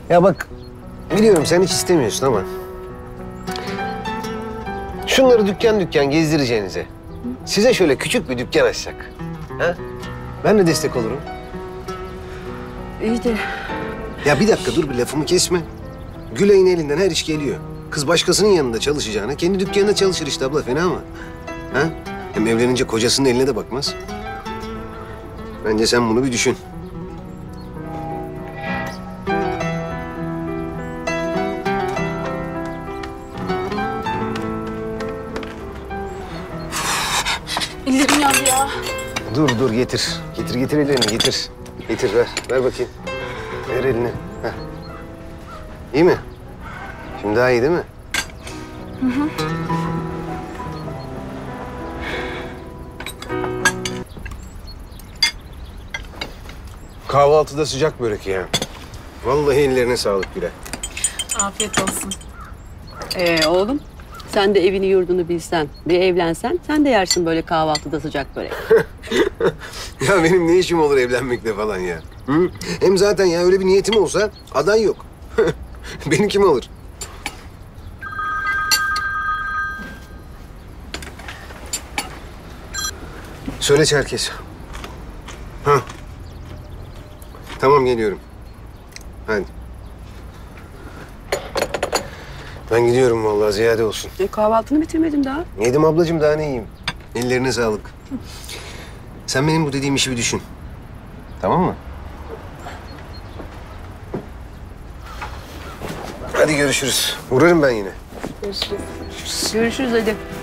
Ya bak, biliyorum sen hiç istemiyorsun ama... Şunları dükkan dükkan gezdireceğinize... Size şöyle küçük bir dükkan açsak. Ha? Ben de destek olurum. İyi de Ya bir dakika dur, bir lafımı kesme. Gülay'ın elinden her iş geliyor. Kız başkasının yanında çalışacağına kendi dükkanında çalışır işte abla, fena mı? Ha? Hem evlenince kocasının eline de bakmaz. Bence sen bunu bir düşün. ellerim yandı ya. Dur getir. Getir ellerini getir. Getir ver bakayım. Ver elini. Heh. İyi mi? Şimdi daha iyi değil mi? Hı hı. Kahvaltıda sıcak börek ya. Vallahi ellerine sağlık Gülay. Afiyet olsun. Oğlum, sen de evini yurdunu bilsen, bir evlensen sen de yersin böyle kahvaltıda sıcak börek. Ya benim ne işim olur evlenmekle falan ya? Hı? Hem zaten ya öyle bir niyetim olsa aday yok. Beni kim alır? Söyle Çerkes. Ha. Tamam geliyorum. Hadi. Ben gidiyorum vallahi, ziyade olsun. Kahvaltını bitirmedim daha. Yedim ablacığım, daha ne yiyeyim? Ellerine sağlık. Sen benim bu dediğim işi bir düşün. Tamam mı? Hadi görüşürüz. Uğrarım ben yine. Görüşürüz hadi.